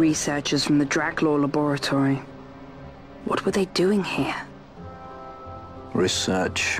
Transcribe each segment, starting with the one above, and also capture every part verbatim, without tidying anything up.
Researchers from the Draclaw laboratory. What were they doing here? Research.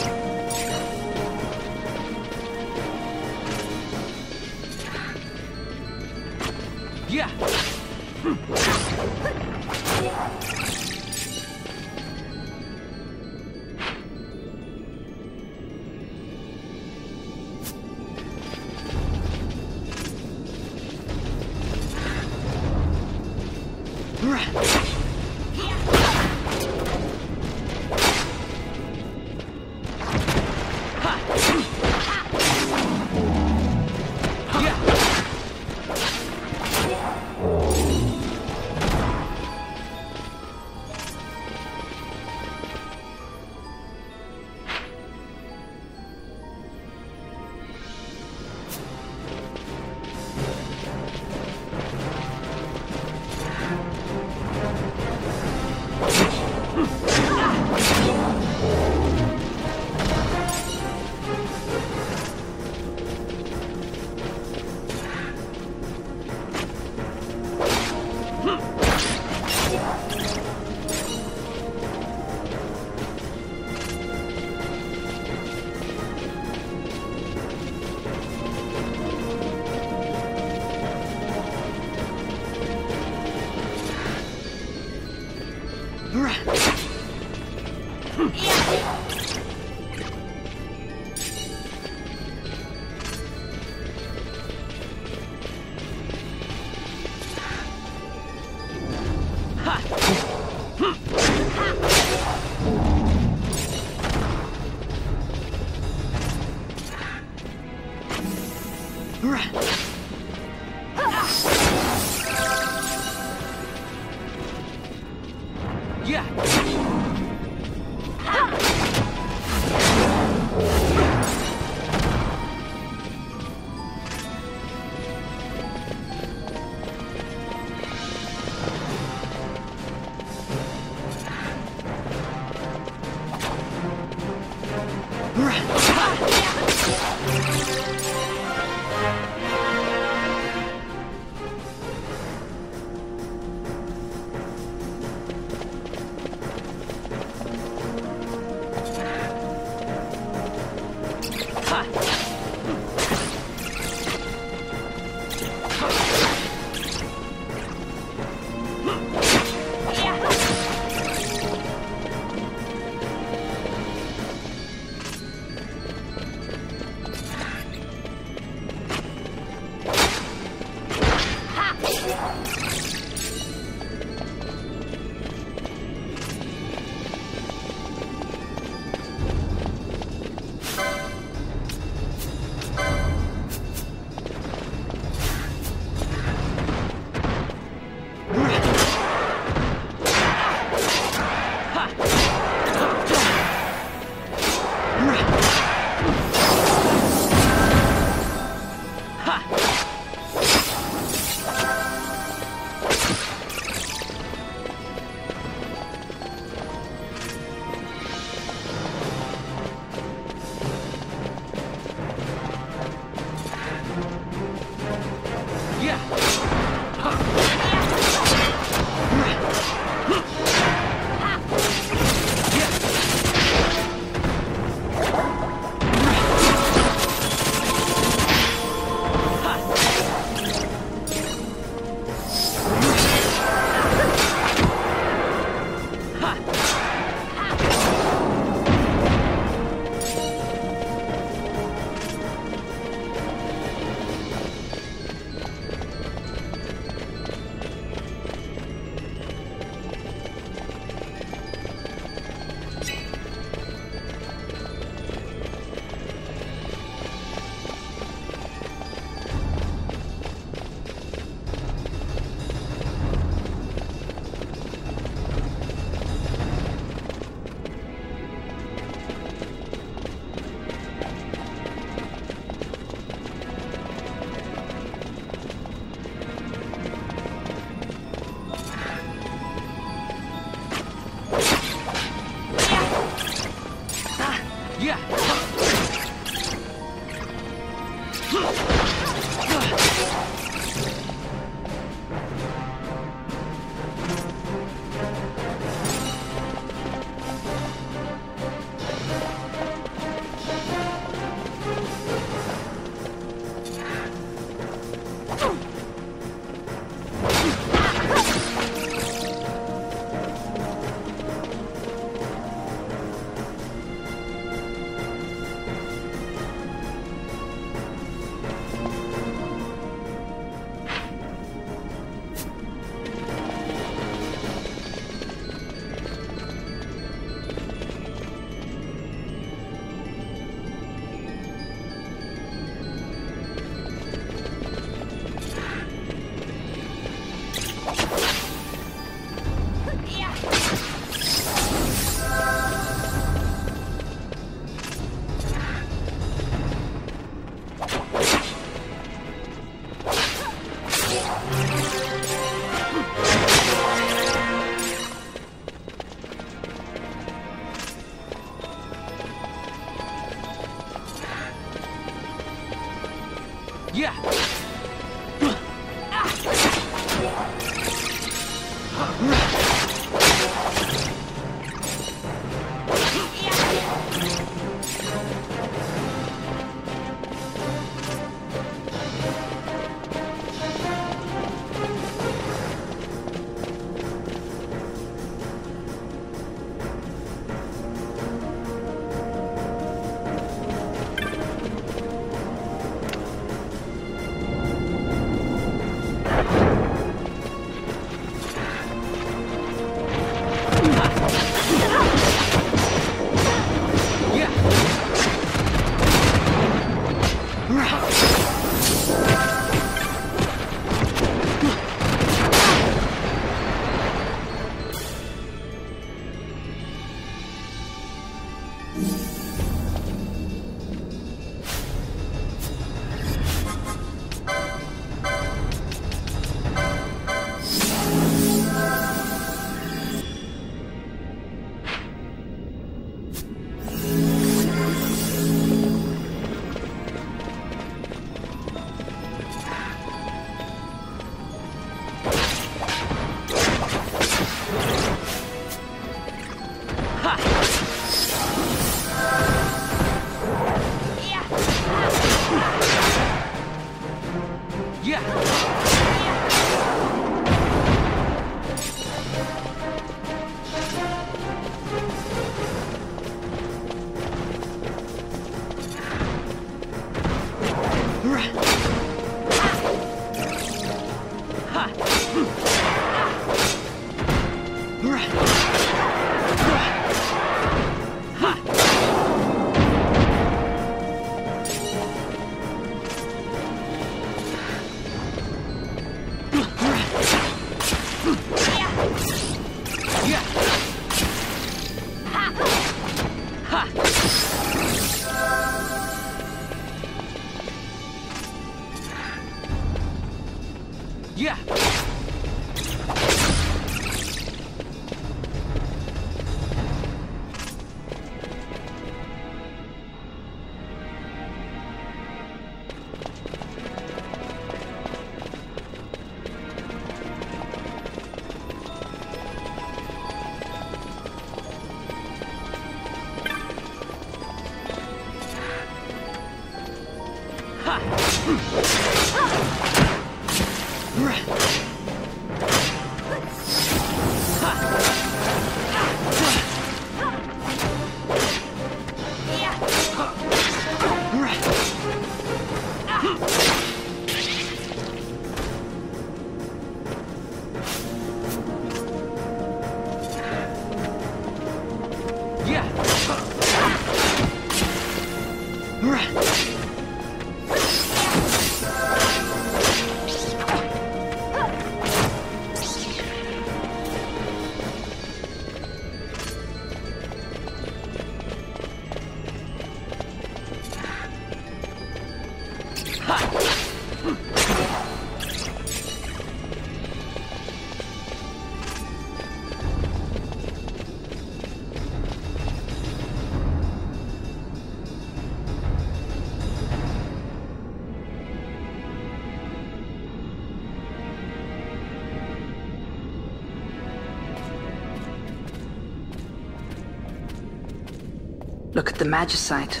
Look at the Magicite.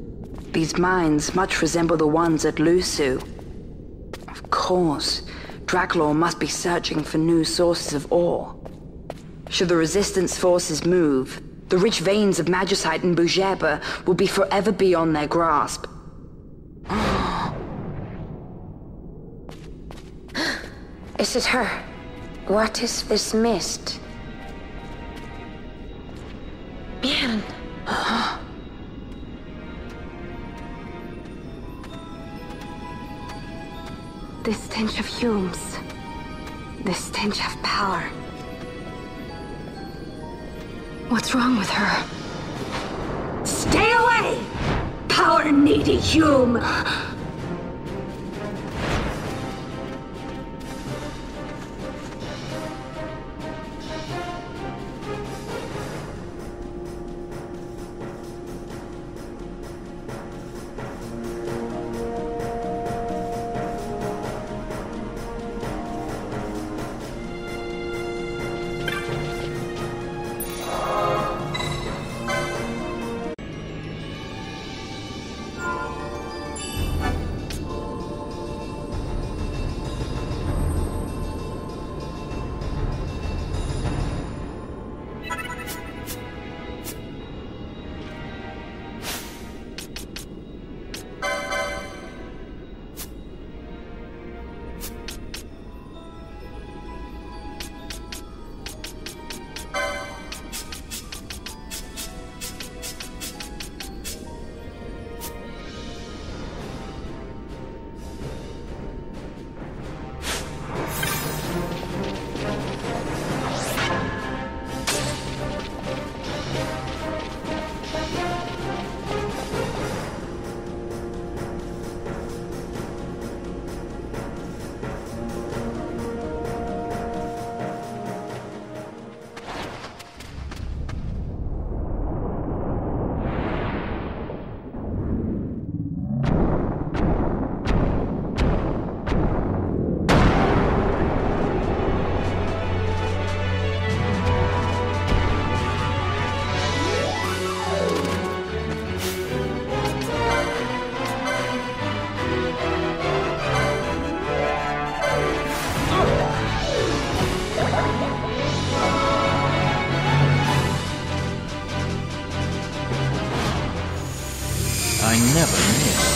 These mines much resemble the ones at Lusu. Of course, Draklor must be searching for new sources of ore. Should the Resistance forces move, the rich veins of Magicite in Bujeba will be forever beyond their grasp. Is it her? What is this mist? Bien. The stench of fumes. The stench of power. What's wrong with her? Stay away! Power-needy Hume! I never miss.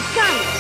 got it!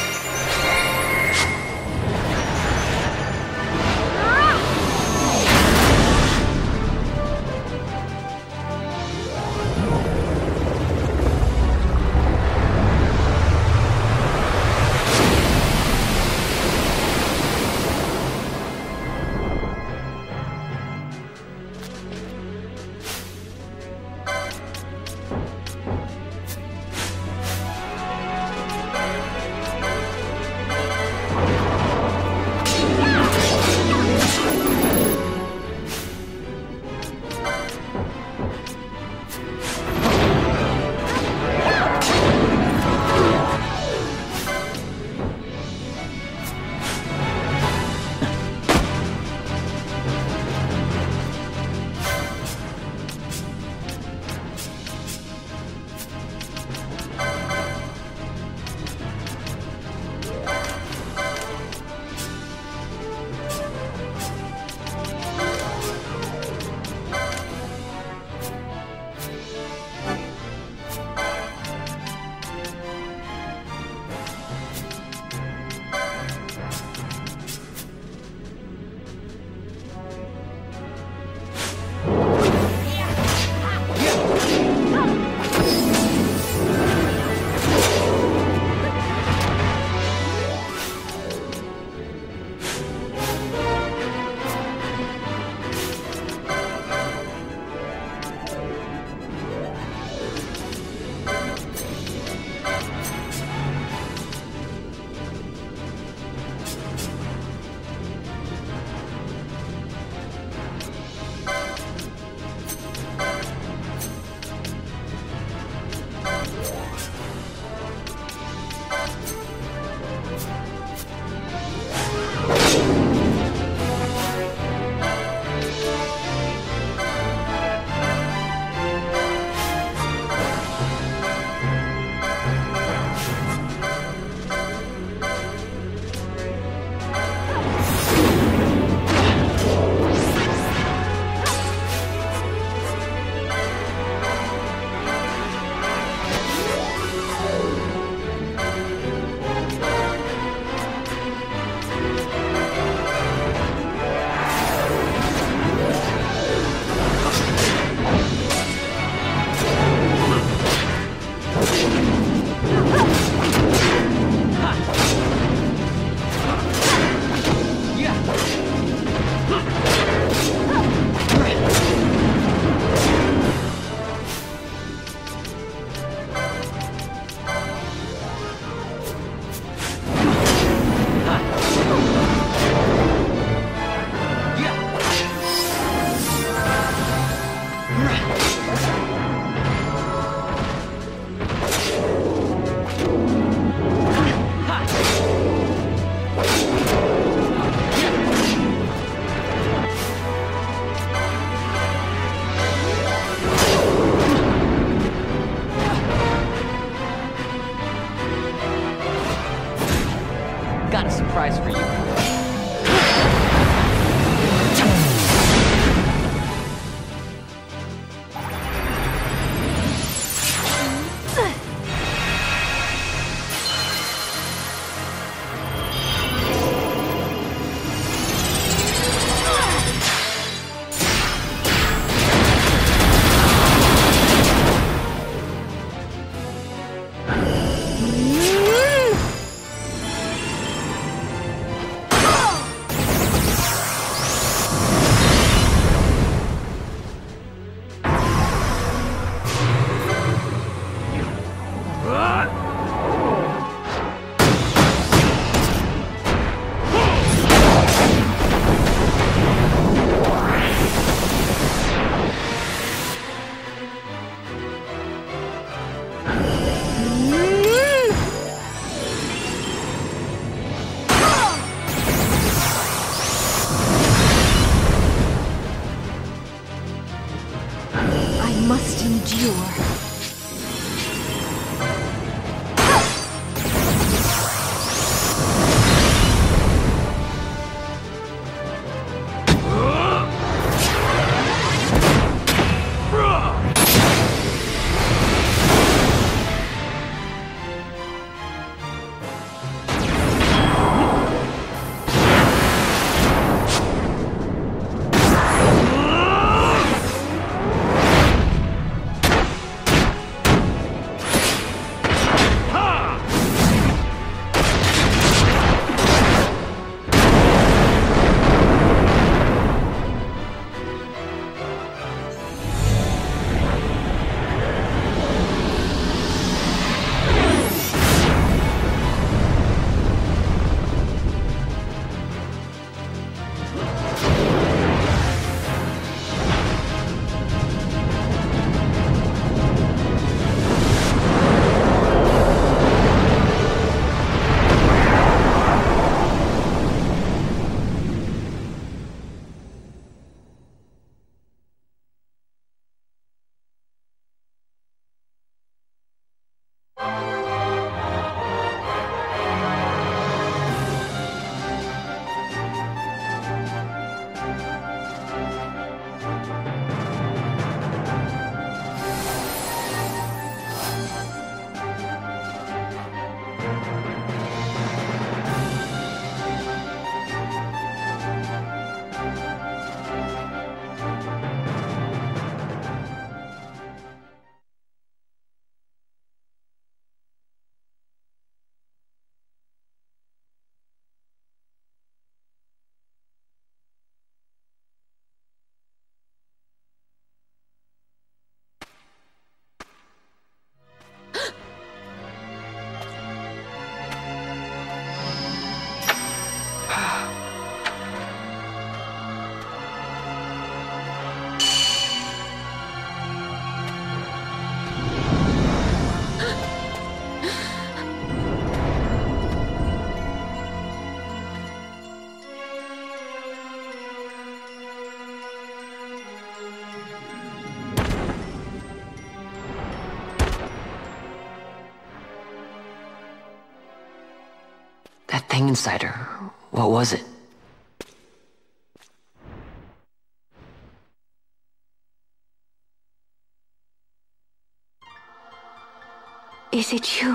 Got a surprise for you. That thing inside her, what was it? Is it you?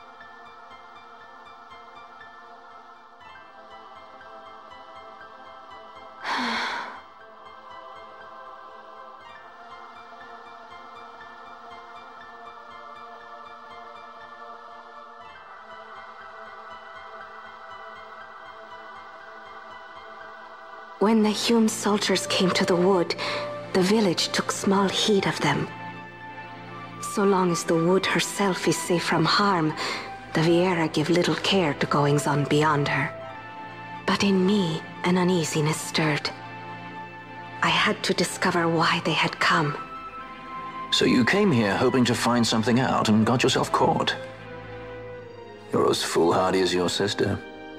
When the Hume soldiers came to the wood, the village took small heed of them. So long as the wood herself is safe from harm, the Viera give little care to goings-on beyond her. But in me, an uneasiness stirred. I had to discover why they had come. So you came here hoping to find something out and got yourself caught. You're as foolhardy as your sister.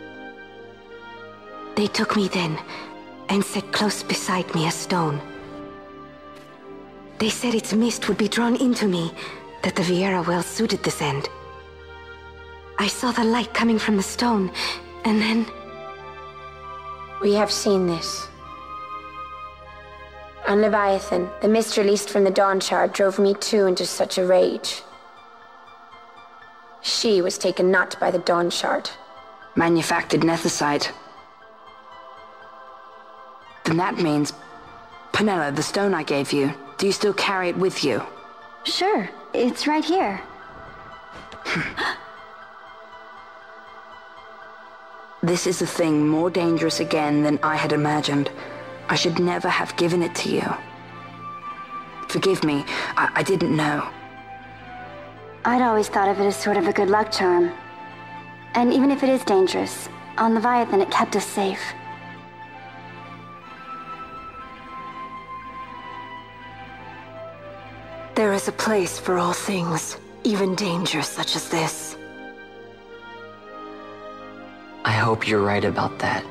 They took me then, and set close beside me a stone. They said its mist would be drawn into me, that the Viera well suited this end. I saw the light coming from the stone, and then... We have seen this. On Leviathan, the mist released from the Dawn Shard drove me too into such a rage. She was taken not by the Dawn Shard. Manufactured nethicite. Then that means... Penelo, the stone I gave you, do you still carry it with you? Sure, it's right here. This is a thing more dangerous again than I had imagined. I should never have given it to you. Forgive me, I, I didn't know. I'd always thought of it as sort of a good luck charm. And even if it is dangerous, on Leviathan it kept us safe. There is a place for all things, even dangers such as this. I hope you're right about that.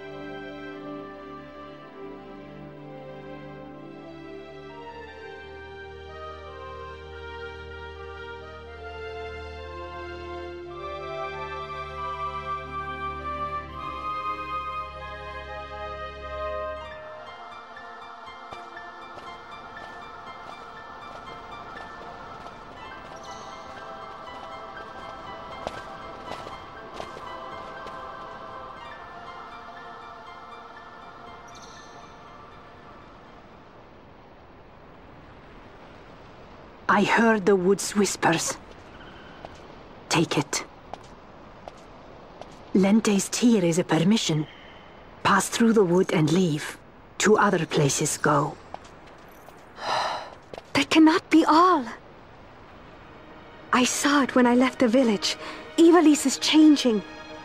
I heard the wood's whispers. Take it. Lente's tear is a permission. Pass through the wood and leave. To other places go. That cannot be all. I saw it when I left the village. Ivalice is changing.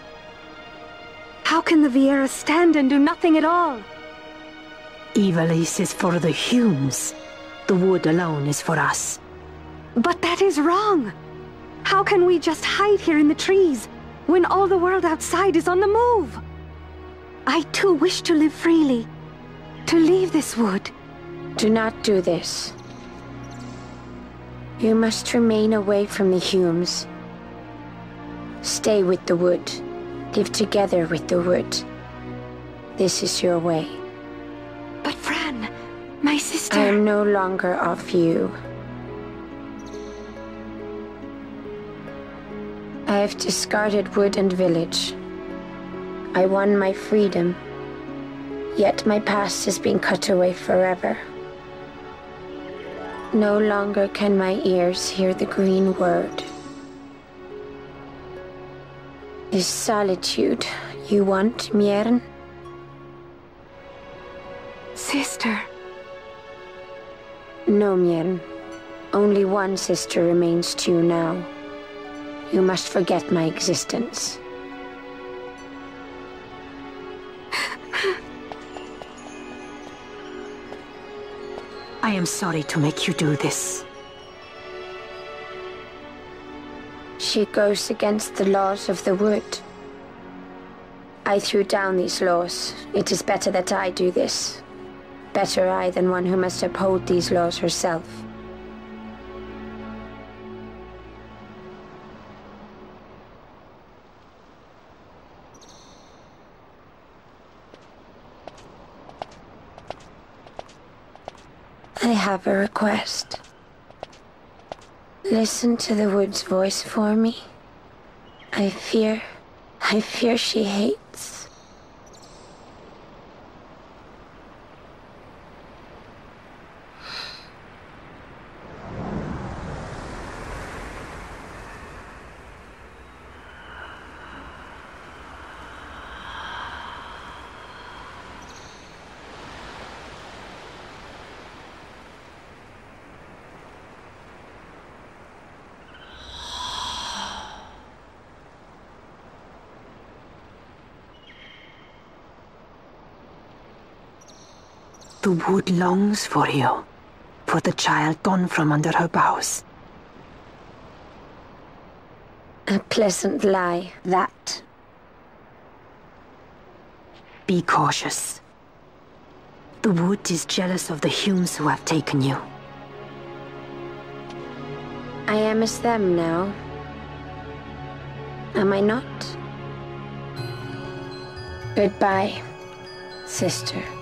How can the Viera stand and do nothing at all? Ivalice is for the Humes. The wood alone is for us. But that is wrong. How can we just hide here in the trees when all the world outside is on the move? I too wish to live freely, to leave this wood. Do not do this. You must remain away from the Humes. Stay with the wood. Live together with the wood. This is your way. But Fran, my sister... I am no longer of you. I have discarded wood and village. I won my freedom, yet my past has been cut away forever. No longer can my ears hear the green word. Is solitude you want, Mierin? Sister. No, Mierin. Only one sister remains to you now. You must forget my existence. I am sorry to make you do this. She goes against the laws of the wood. I threw down these laws. It is better that I do this. Better I than one who must uphold these laws herself. have a request. Listen to the wood's voice for me. I fear, I fear she hates. The wood longs for you, for the child gone from under her boughs. A pleasant lie, that. Be cautious. The wood is jealous of the Humes who have taken you. I am as them now. Am I not? Goodbye, sister.